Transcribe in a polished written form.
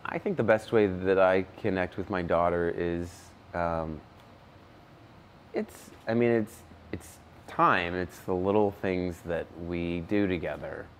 I think the best way that I connect with my daughter is, I mean, it's time. It's the little things that we do together.